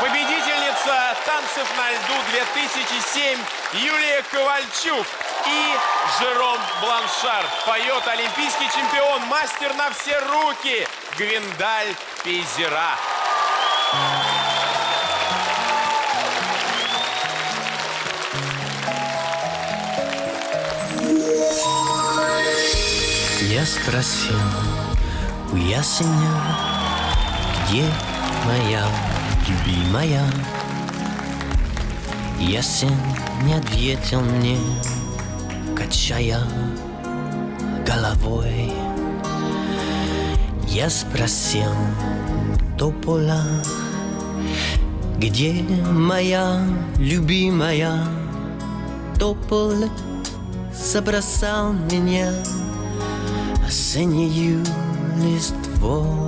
Победительница танцев на льду 2007 Юлия Ковальчук и Жером Бланшар. Поет олимпийский чемпион, мастер на все руки Гвиндаль Пейзера. Я спросил у ясеня, где моя любимая. Ясень не ответил мне, качая головой. Я спросил тополя, где моя любимая. Тополь забросал меня осеннею листвой.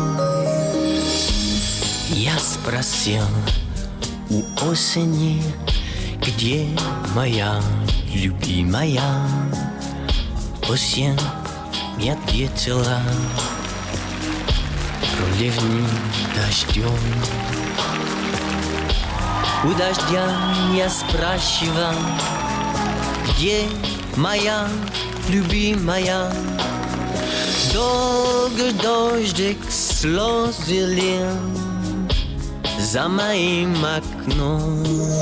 Я спросил у осени, где моя любимая. Осень не ответила, проливни дождем. У дождя я спрашивал, где моя любимая. Долго дождик слезы лил за моим окном.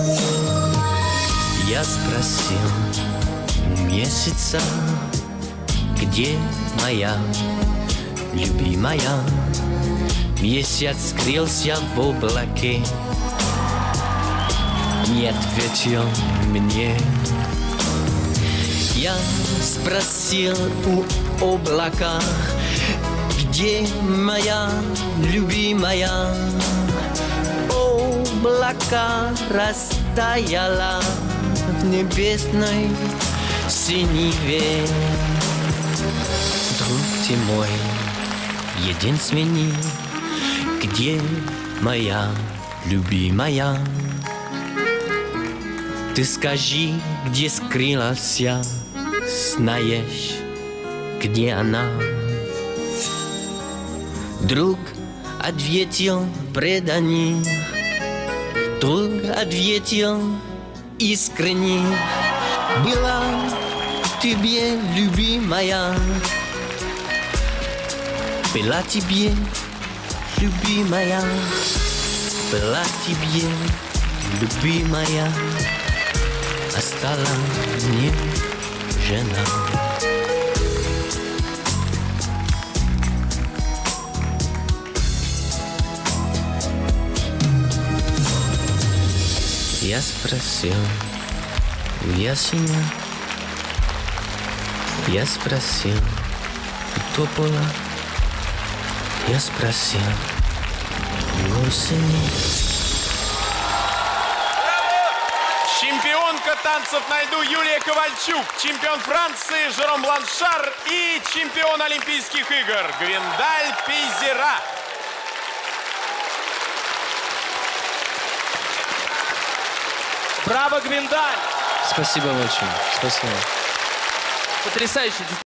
Я спросил у месяца, где моя любимая. Месяц скрылся в облаке, не ответил мне. Я спросил у облака, где моя любимая. Облако растаяло в небесной синеве. Друг ты мой единственный, где моя любимая. Ты скажи, где скрылась я, знаешь, где она? Друг ответил преданный, друг ответил искренне. Была тебе любимая, была тебе любимая, была тебе любимая, а стала мне жена. Я спросил у ясеня, я спросил у тополя, я спросил у осени. Чемпионка танцев на льду Юлия Ковальчук, чемпион Франции Жером Бланшар и чемпион Олимпийских игр Гвиндаль Пейзера. Браво, Гвиндаль! Спасибо очень. Спасибо. Потрясающе.